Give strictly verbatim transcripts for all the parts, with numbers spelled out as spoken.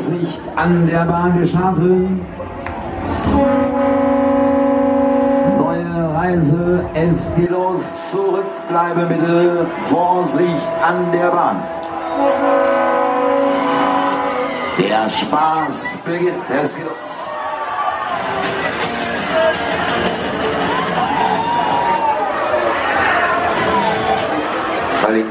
Vorsicht an der Bahn, wir starten. Neue Reise, es geht los, zurückbleiben bitte, Vorsicht an der Bahn. Der Spaß beginnt, es geht los. Fertig.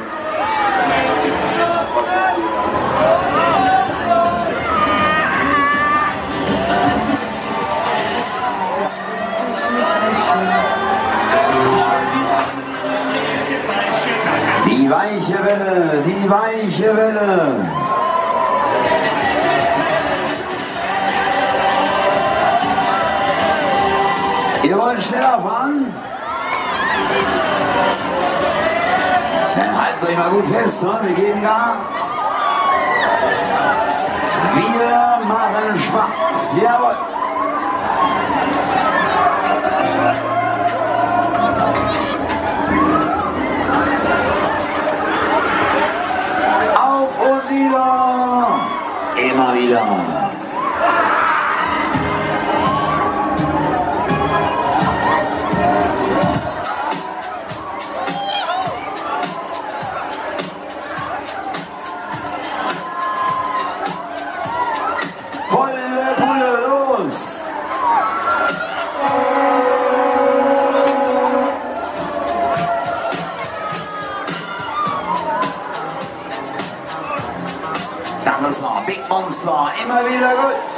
Die weiche Welle, die weiche Welle. Ihr wollt schneller fahren? Dann haltet euch mal gut fest, ne? Wir geben Gas. Wir machen Spaß. Jawohl. Auf und nieder. Immer wieder. Das ist noch Big Monster, immer wieder gut.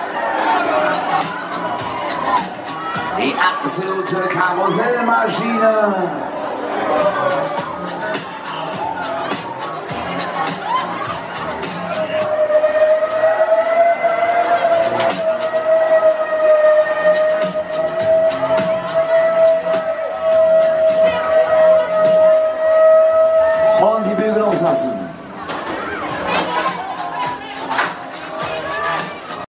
Die absolute Karussellmaschine. Und die Bügel loslassen.